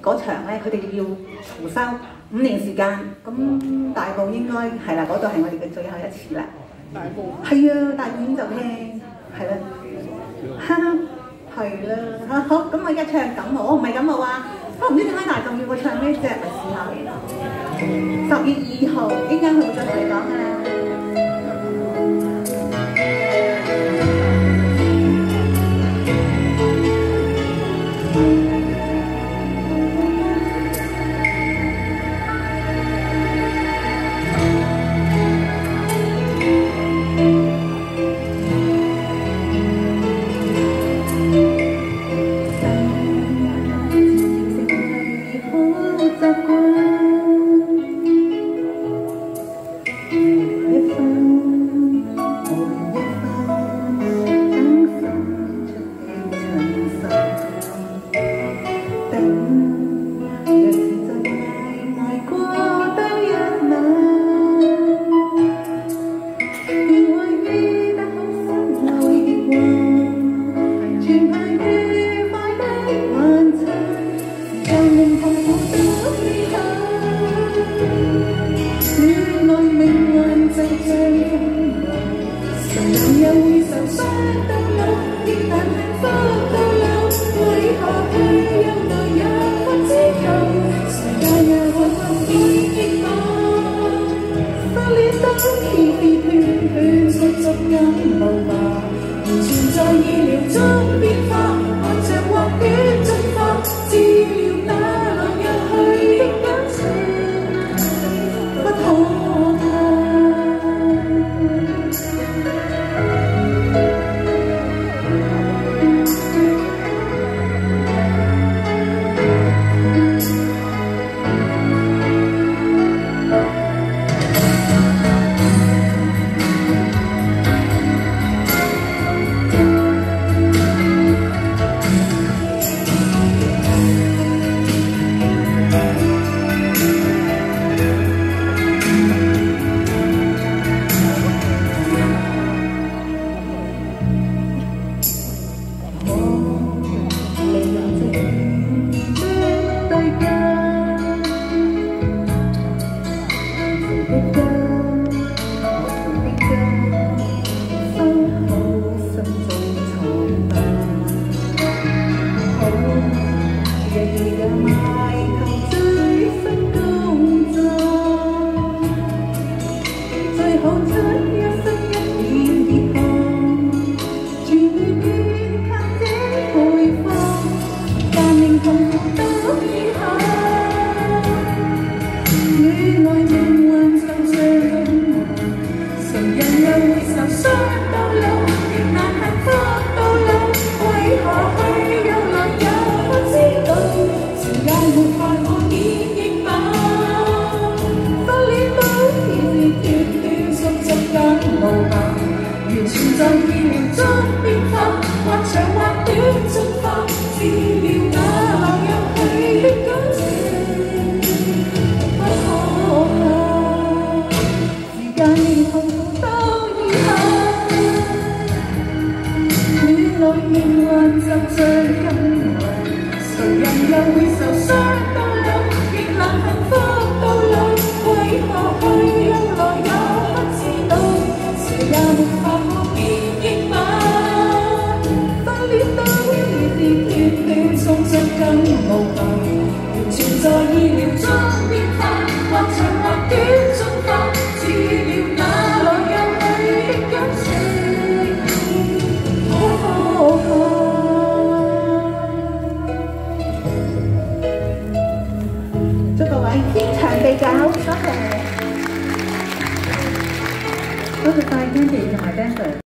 嗰場咧，佢哋要重修5年時間，咁大埔應該係啦，嗰度係我哋嘅最後一次啦。大埔係啊，大埔演奏廳係啦，哈哈係啦嚇好，咁我而家唱感冒，我唔係感冒啊，不過唔知點解大眾要我唱呢隻嚟試下。10月2號，陣間佢會再同你講㗎啦。 多謝晒 Candy 同埋 Dancer。